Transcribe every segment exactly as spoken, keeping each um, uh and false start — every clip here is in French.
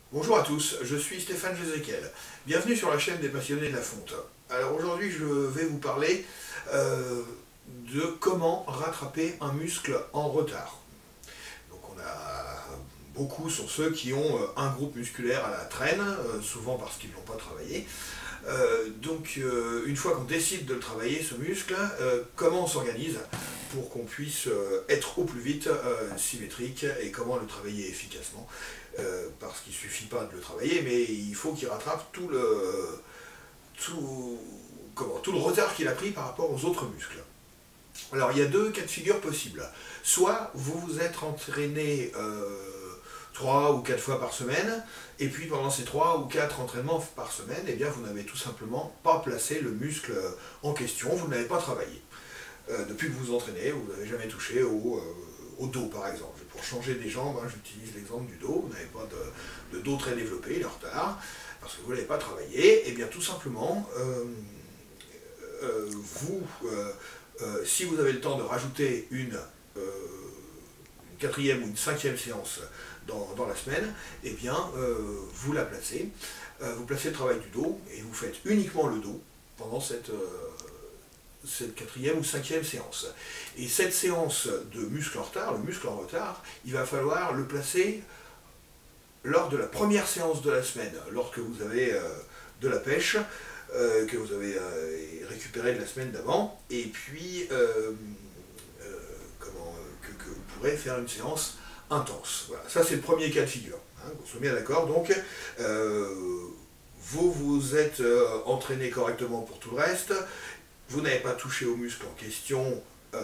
Bonjour à tous, je suis Stéphane Jézéquel. Bienvenue sur la chaîne des passionnés de la fonte. Alors aujourd'hui je vais vous parler euh, de comment rattraper un muscle en retard. Donc on a beaucoup sur ceux qui ont un groupe musculaire à la traîne, euh, souvent parce qu'ils ne l'ont pas travaillé. Euh, donc euh, une fois qu'on décide de le travailler ce muscle, euh, comment on s'organise pour qu'on puisse euh, être au plus vite euh, symétrique et comment le travailler efficacement. Euh, parce qu'il ne suffit pas de le travailler, mais il faut qu'il rattrape tout le, tout, comment, tout le retard qu'il a pris par rapport aux autres muscles. Alors il y a deux cas de figure possibles. Soit vous vous êtes entraîné euh, trois ou quatre fois par semaine, et puis pendant ces trois ou quatre entraînements par semaine, eh bien vous n'avez tout simplement pas placé le muscle en question, vous ne l'avez pas travaillé. Euh, depuis que vous vous entraînez, vous n'avez jamais touché au, euh, au dos par exemple. Pour changer des jambes, hein, j'utilise l'exemple du dos, vous n'avez pas de, de dos très développé, il est en retard, parce que vous ne l'avez pas travaillé, et bien tout simplement, euh, euh, vous, euh, euh, si vous avez le temps de rajouter une, euh, une quatrième ou une cinquième séance dans, dans la semaine, et bien euh, vous la placez, euh, vous placez le travail du dos, et vous faites uniquement le dos pendant cette... Euh, cette quatrième ou cinquième séance. Et cette séance de muscle en retard, le muscle en retard, il va falloir le placer lors de la première séance de la semaine, lorsque vous avez euh, de la pêche, euh, que vous avez euh, récupéré de la semaine d'avant, et puis euh, euh, comment, que, que vous pourrez faire une séance intense. Voilà. Ça c'est le premier cas de figure. Hein, on soit bien d'accord. Donc, euh, vous vous êtes euh, entraîné correctement pour tout le reste, vous n'avez pas touché au muscle en question, euh,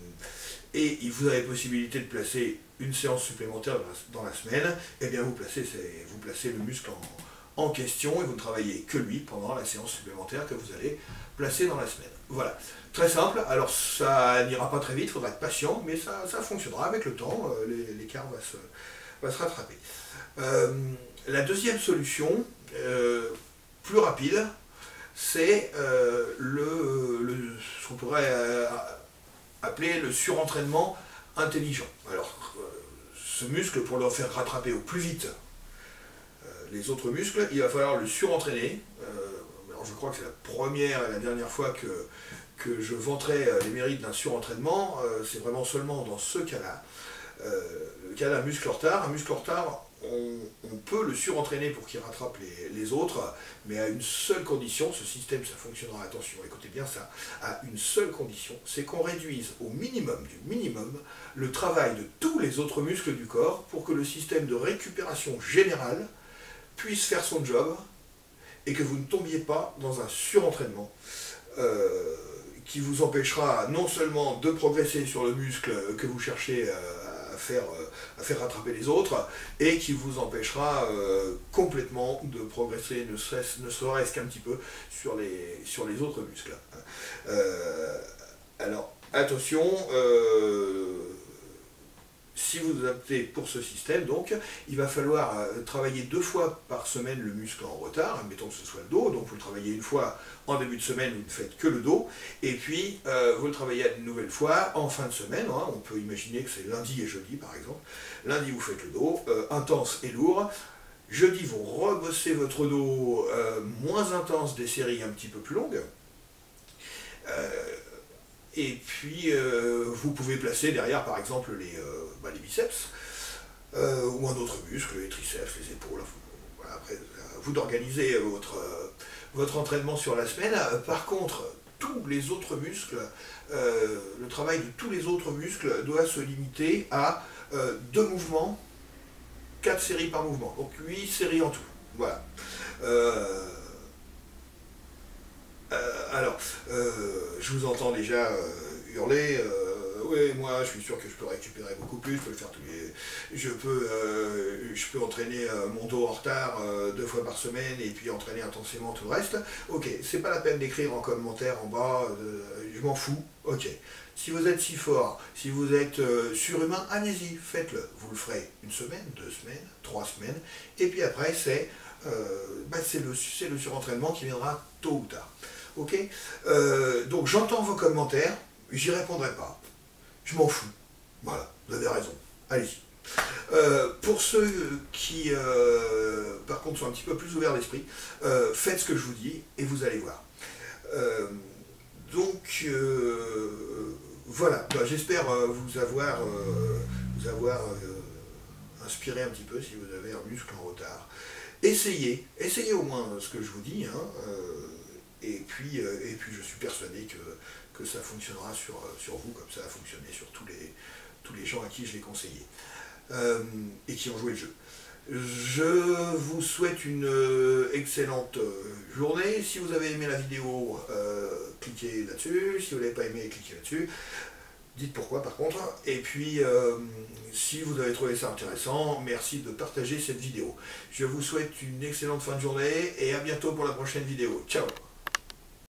et vous avez possibilité de placer une séance supplémentaire dans la semaine, et bien vous placez, vous placez le muscle en, en question, et vous ne travaillez que lui pendant la séance supplémentaire que vous allez placer dans la semaine. Voilà, très simple. Alors ça n'ira pas très vite, il faudra être patient, mais ça, ça fonctionnera avec le temps, euh, l'écart va se, va se rattraper. Euh, la deuxième solution, euh, plus rapide, c'est euh, le, le, ce qu'on pourrait euh, appeler le surentraînement intelligent. Alors, euh, ce muscle, pour le faire rattraper au plus vite euh, les autres muscles, il va falloir le surentraîner. Euh, alors, je crois que c'est la première et la dernière fois que, que je vanterai les mérites d'un surentraînement. Euh, c'est vraiment seulement dans ce cas-là. Euh, le cas d'un muscle en retard. Un muscle en retard, On, on peut le surentraîner pour qu'il rattrape les, les autres, mais à une seule condition, ce système ça fonctionnera, attention, écoutez bien ça, à une seule condition, c'est qu'on réduise au minimum du minimum le travail de tous les autres muscles du corps pour que le système de récupération générale puisse faire son job et que vous ne tombiez pas dans un surentraînement euh, qui vous empêchera non seulement de progresser sur le muscle que vous cherchez à À faire, à faire rattraper les autres, et qui vous empêchera euh, complètement de progresser, ne serait-ce ne serait-ce qu'un petit peu sur les, sur les autres muscles. Euh, alors, attention, euh, si vous optez pour ce système, donc, il va falloir travailler deux fois par semaine le muscle en retard, admettons que ce soit le dos, donc vous le travaillez une fois en début de semaine, vous ne faites que le dos, et puis euh, vous le travaillez une nouvelle fois en fin de semaine, hein, on peut imaginer que c'est lundi et jeudi par exemple. Lundi vous faites le dos, euh, intense et lourd, jeudi vous rebossez votre dos euh, moins intense, des séries un petit peu plus longues, euh, et puis euh, vous pouvez placer derrière par exemple les, euh, bah, les biceps, euh, ou un autre muscle, les triceps, les épaules, voilà, après vous d'organiser votre, euh, votre entraînement sur la semaine. Par contre, tous les autres muscles, euh, le travail de tous les autres muscles doit se limiter à euh, deux mouvements, quatre séries par mouvement, donc huit séries en tout. Voilà. Euh, Euh, alors, euh, je vous entends déjà euh, hurler, euh, oui, moi je suis sûr que je peux récupérer beaucoup plus, je peux le faire tous les... Je peux, euh, je peux entraîner euh, mon dos en retard euh, deux fois par semaine et puis entraîner intensément tout le reste. Ok, c'est pas la peine d'écrire en commentaire en bas, euh, je m'en fous, ok. Si vous êtes si fort, si vous êtes euh, surhumain, allez-y, faites-le. Vous le ferez une semaine, deux semaines, trois semaines, et puis après c'est euh, bah, c'est le, c'est le surentraînement qui viendra tôt ou tard. Ok, euh, donc j'entends vos commentaires, j'y répondrai pas. Je m'en fous. Voilà, vous avez raison. Allez-y. Euh, pour ceux qui, euh, par contre, sont un petit peu plus ouverts d'esprit, euh, faites ce que je vous dis et vous allez voir. Euh, donc, euh, voilà, ben, j'espère euh, vous avoir, euh, vous avoir euh, inspiré un petit peu si vous avez un muscle en retard. Essayez, essayez au moins ce que je vous dis, hein, euh, et, puis, euh, et puis je suis persuadé que, que ça fonctionnera sur, sur vous, comme ça a fonctionné sur tous les, tous les gens à qui je l'ai conseillé. Euh, et qui ont joué le jeu. Je vous souhaite une euh, excellente euh, journée. Si vous avez aimé la vidéo, euh, cliquez là-dessus. Si vous n'avez pas aimé, cliquez là-dessus. Dites pourquoi par contre. Et puis, euh, si vous avez trouvé ça intéressant, merci de partager cette vidéo. Je vous souhaite une excellente fin de journée et à bientôt pour la prochaine vidéo. Ciao!